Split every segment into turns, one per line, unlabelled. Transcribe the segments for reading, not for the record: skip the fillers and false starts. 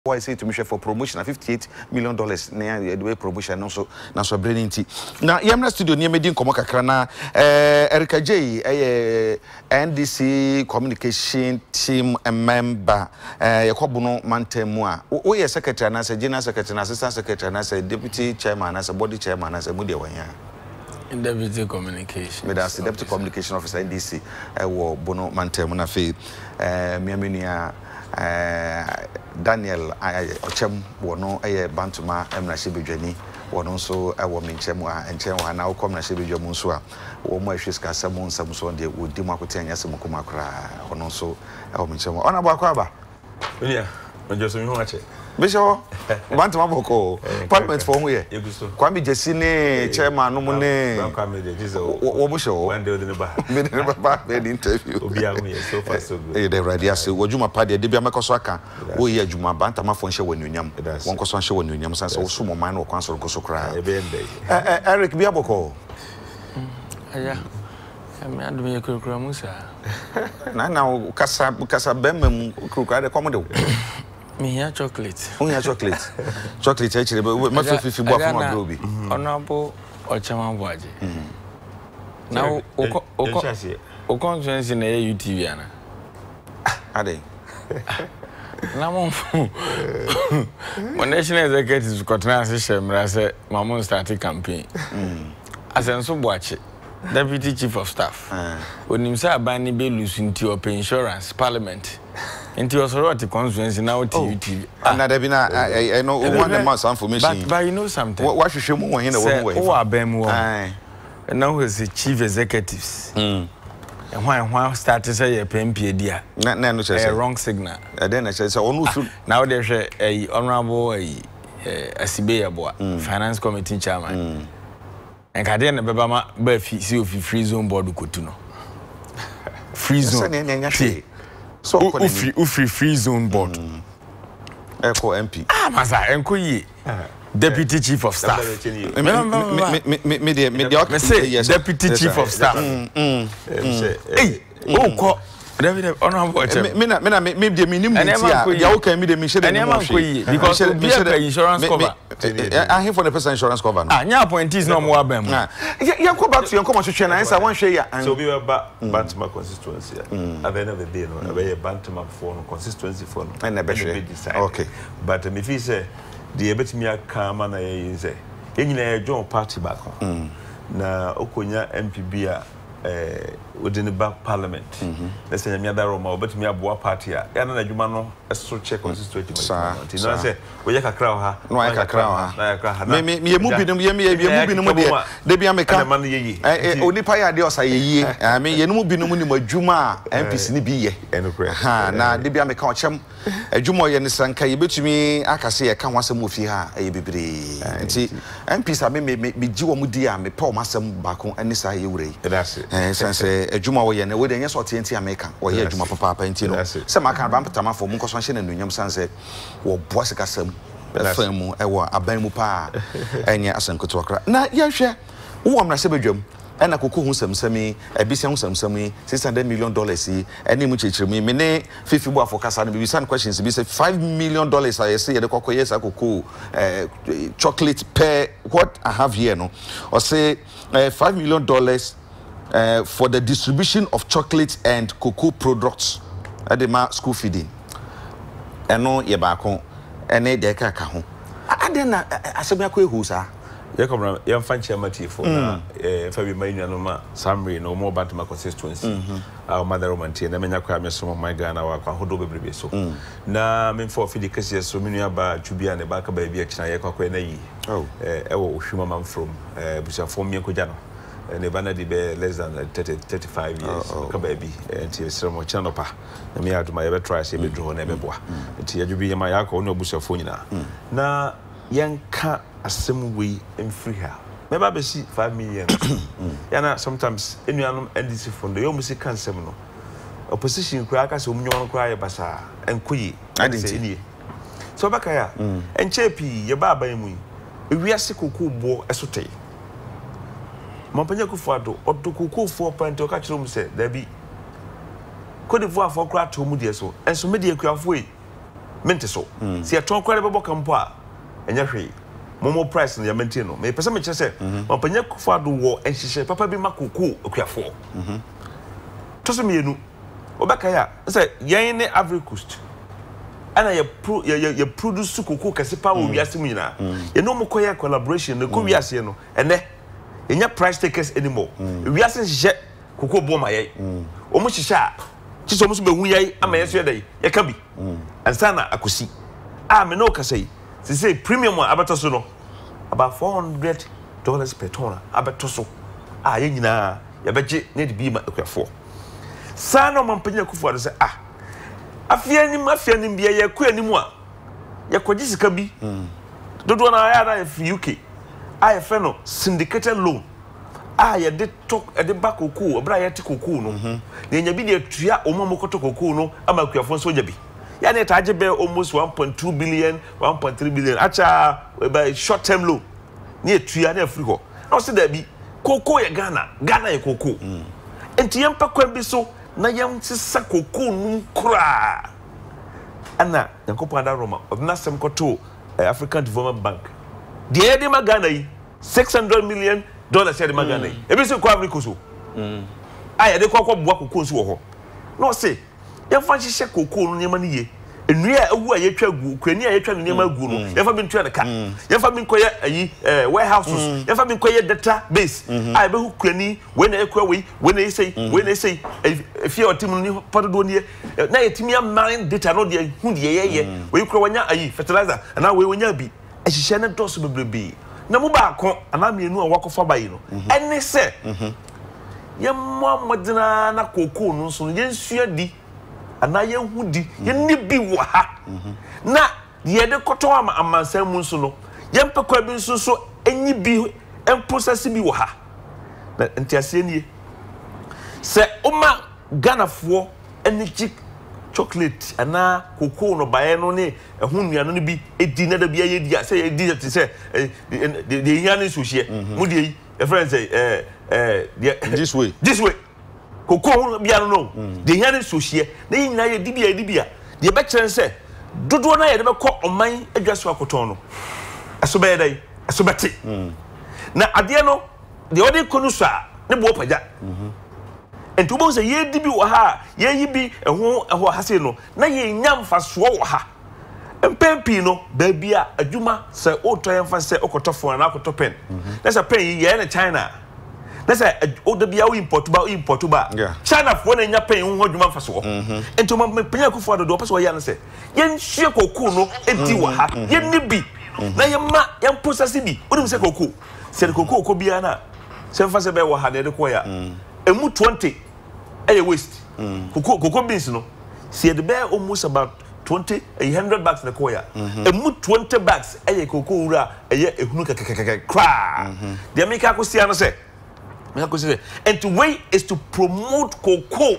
why say to me for promotion $58 million na the way promotion no so na so brilliant na yamna studio ne medi nkomo kakra na Erika J NDC communication team member yakobu no mantemu a wo ye secretary na say general secretary na assistant secretary na say deputy chairman na say body chairman na say mudi wanya
deputy communication
me that's the deputy communication officer NDC wo bono mantemu na fe miamenia Daniel Okyem wono bantuma emna shebedwani wono so ewo menchemu a enchen wa na ukom na shebedwamu so a wo mo ahweska asemu nsam so de wodi mu akotanya asemu kuma kra wono so ewo menchemu ona bwa kwa ba
yeah njoso mi ho ache
bisho bantuma boko parliament for huye kwa mi jesi ne chairman no mu ne
kwa mi de jizo
wo mo show
one day odine ba
me ne ba be interview
obi a huye so far so good
the radius wojuma pade de bia mekoso aka wo ye adwuma bantama fo nhye wanunyam won koso nhye wanunyam sanse wo so mo man no kwan so koso kra Eric bia boko
aya me adu me kurukura musa
na kasa bemem kurukura de komodo
me here chocolate.
Oh, yeah, chocolate. Chocolate, actually, but my favorite boy from my baby.
Honorable Okyem Aboagye. Now, o conference in the UTV ana.
Ade.
Na mo mo national executive Kotna Shemra say Mamon started campaign. Asenso Boakye, deputy chief of staff. Onim say abani be lose into your insurance parliament. Into your sorority conference now to UTV.
Another bina I know one month information.
But you know something.
What should you in the way?
Oh, Abemu. And now he's the chief executives. And why start to say a PMP a wrong signal.
Then I said, so
now there's a honorable Asibeya finance committee chairman. And Kadena Babama Befi free zone board kutuno. Free zone. So free zone board.
Echo MP.
Masa enko deputy chief of staff. Deputy chief of staff. Hey, oh, David, honorable.
Me the minimum. Ya okay me the me share the
because insurance cover.
I have for the person insurance cover.
Nya appointees no more abem.
Ya go back to your come hwehwe na answer one share ya.
So we were Bantama constituency. At the end of the day no, we Bantama for constituency for no.
And okay.
But me feel say the betimi aka ma na ye say enyina John party back na okonya MPB a within the back parliament. Let's say me other Roma betimi aboa party a ya na adwuma no so check constituency. You know say we ya kakra ha.
No ya kakra ha.
Na ya kakra ha.
Me mu bi no ye mu bi no de bia me ka. Onipa ya de osa ye me ye no mu bi no mu ni adwuma MPs ni bi ye. Ha na de bia me ka Okyem adwuma ye ne sanka ye betumi akase ye ka ho asem ofi ha ye bebre. Nti MPs a me gi wo mu di a me pa o masem bako ani sa ye wure. Sense adwuma wo ye ne we de nya so tienti America wo ye adwuma papa papa nti no se maka ba mpatama fo mu nkoso hye na nunyam sanse wo boa sika sam famu ewo aban mu pa enye asankoto akra na ye hwe wo amra se badwam ena kokko hu samsami ebisia hu samsami $600 million yi ene mu chechiremi me ne fifi bu afokasa no bibisan questions bi say $5 million I say ye de kokko yes akoko chocolate per what I have here no or say $5 million for the distribution of chocolate and cocoa products at the school feeding. Eno ye baako ene de ka ho. Adena asebia ko ehu sa.
Ye komra ye mfa nchemati fo na fa bi manu no ma summary no mo Bantama constituency. Our mother romanti na menya kwa meso my Ghana wa kwa hodo bebrebe so. Na me for feed kase so menu aba twubia ne ba ka ba bi akina ye kwa na yi. Oh. Ewo ohwuma man from busia form me ko no. And the banner be less than 35 years. Kababy, and tears from Chanopa. And me had to my ever try to be drawn a beboa. And here you be my uncle, no bush of Fonina. Now, young cat a same way in free her. Maybe see 5 million. Yana sometimes any animal and this from the almost cancer. Opposition crackers whom you want to cry basa and kui. I didn't see. So Bakaya and Chepi, your baba and we are sick who bore a sote. Mampanya kufuado otokuku fo panto ka kire mu se da bi Cote d'Ivoire for crack to mu de so enso me de akuafo yi mente so si aton kware bebo kampo a enya hwe momo price no ya mente no me pese me kire se ompanya kufado wo enhihye papa bi makoko akuafo to so mienu obeka ya say yen ne Ivory Coast ana ye produce koko kase pa wo wiase mu nyina ye no mokoye collaboration ne ko wiase no ene enya price takers anymore wiase nhihye koko bo ma ye omo hihye a chiso musu be hu ye ama yeso ye dai ye ka bi ansa na akosi me no ka say say premium abato so no about $400 per ton abato so ye nyina ye beje ne de bi ma akuafo sa no mampanya kufu say afia nim bia ye ku anim a ye kwaji sika bi dodo na ya na UK ye fe no syndicated loan ye de tok e de bakoko obra ye te koko no na nya bi de atua omomokoto koko no ama akuafo so nya bi ya na taje be almost 1.2 billion 1.3 billion acha by short term loan ni atua na afri ho na o se da bi koko ye Ghana ye koko enti yempa kwa bi so na yam sisa koko num kura ana yankopon da Roma odna sem koto African Development Bank de de magana yi $600 million ya de magana yi ebi se ko Ivory Coast aya de kokko boa koko nso wo ho no se yamfa hihye koko no nyema ni ye enua awu a yetwa gu krani a yetwa no nyema gu no yamfa bi ntua de ka yamfa bi nkoye ayi warehouses yamfa bi nkoye database a be hu krani we na ekwa we na say efie otim ni padodo ni na yetimi mine data no de hu de ye we kura wanya ayi fertilizer na we wanya bi ahihye na doso bebrebe na mu ba ko ana mienu a wakofa bayi no ene se yamma modina na koko no so yensua di ana ye hu di ye ni bi wo ha na ye de koto ama amansan mu so no ye mpekwa bi so enyi bi process bi wo ha na ntiase nie se oma Ghana-fo energy chocolate ana koko no bae no ne ehun nuano no bi edi na da bi aye di se edi te se de yan so hie mu de e friend say
this way
koko bia no de yan so hie na nyina ye di bia de be kire se dodo na ye de be kọ oman adwaso akoton no eso be dai eso beti na ade no de odi konu so a ne bo paja enti bo se ye di bi wo ha ye yi bi eho ha se no na ye nyam fa so wo ha empempi no ba bia adwuma se o to yemfa se okotofo na akotopen na se pen ye na China na se o da bia o import ba China fo na nya pen ho adwuma fa so enti mo penya kufo do paso ya na se ye nhie koku no enti wo ha ye ni bi na ye ma ye process bi o dim se koku se koku bia na se mfa se be wo ha de ko ya emu 20 waste cocoa beans no see the bear almost about $100 na koya emu 20 bags cocoa ura ehunu kra the america ko sia no say and the way is to promote cocoa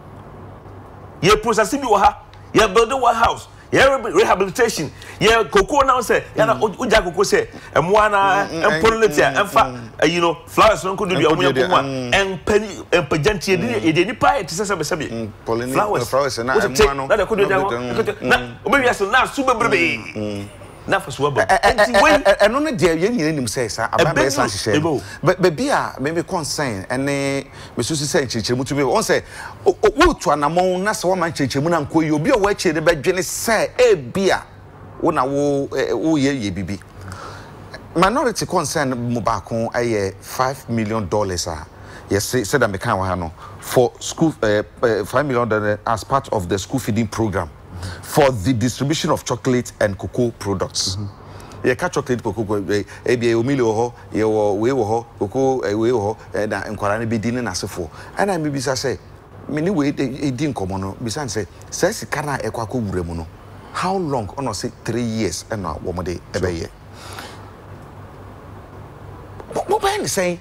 ye process bi wo ha ye build a house rehabilitation yeah cocoa now say na uja cocoa say emwana empolitia emfa flowers no could do your omo empagenti e ni pa it say
flowers na emwana
na could do na obi aso na su bebrebe na for so ba
eno ne de ye nyina nim say sa ababa sa hihye be bia me concern ene me so say chichiremu to me on say wo tu anamon na se wo man chichiremu na nkoyi obi o wa chi de be dwene say e bia wo na wo ye bibi minority concern mu ba kon aye $5 million yes said that me kan wa no for school $5 million as part of the school feeding program for the distribution of chocolate and cocoa products. Ye ka chocolate cocoa e bia omili ho ye wo we wo ho cocoa we wo na nkwara na be di na asefo ana me bisa say me ni we di nkomo no bisa say sika na ekwa ko wura mu no how long ono say 3 years na wo mo de ebe ye mo ba say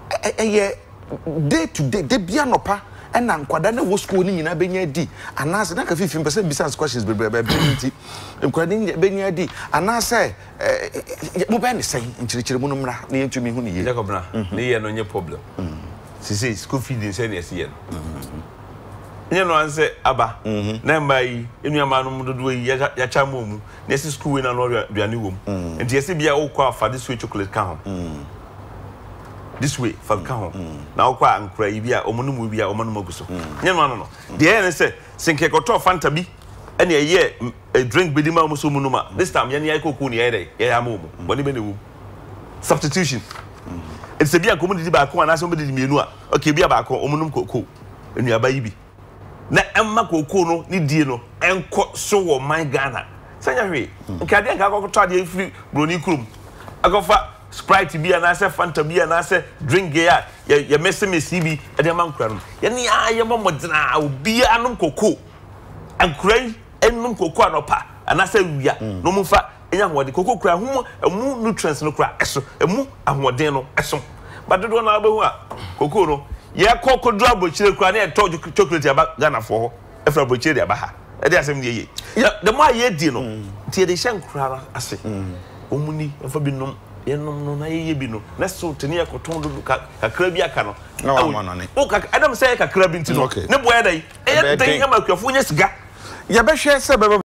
day to day de bia no pa na nkwada na wo school ni nyina benya di anase na ka 15% business questions bebrebe nti nkwada ni benya di anase mo ba ni say nchirichiri mu no mra na yentumi hu ni ye
Jacob na ni ye no nye problem si say school feeding say na ye nye no anse aba na mbai enuama no mudodo yi ya cha momu na esi school we na no aduane wom enti esi bia wo kwa fa this way chocolate ka ho this way fa ka ho na wo kwa ankura yi bia omono mu bia omono maguso nye no de ene se sinke koto fanta bi ene ye drink bedi ma muso mu no ma this time ye ne ayikoko ne ye dey ye ya momu boni be ne wu substitution it's a bia community ba ko na so be di mienu a okay bia ba ko omono koko enuaba yi bi na emma koko no ni die no enko so wo man Ghana sanya hwe nke de nka akoko ade free broni krum akofa Sprite bi na se Fanta bi na se drink ya ya mesi bi e de man kura no ye ne aye momodina obi anom koko ankrai enum koko anopa ana se wia no mfa enya hode koko kura hu emu nutrients no kura eso emu ahoden no eso badodo na abehu a koko no ye koko dro abochire kura na e to chocolate aba Ghana for efra abochire aba ha e de asem ne ye the more ye di no tie de hyen kura ase omuni efa bi nom ye nom no na ye bi no na so tene ye koton do kakra bi aka no
na wa ma no ne
o ka adam say kakra bi nti no ne boya dai e den ya makwafo nya siga
ya be hwe se be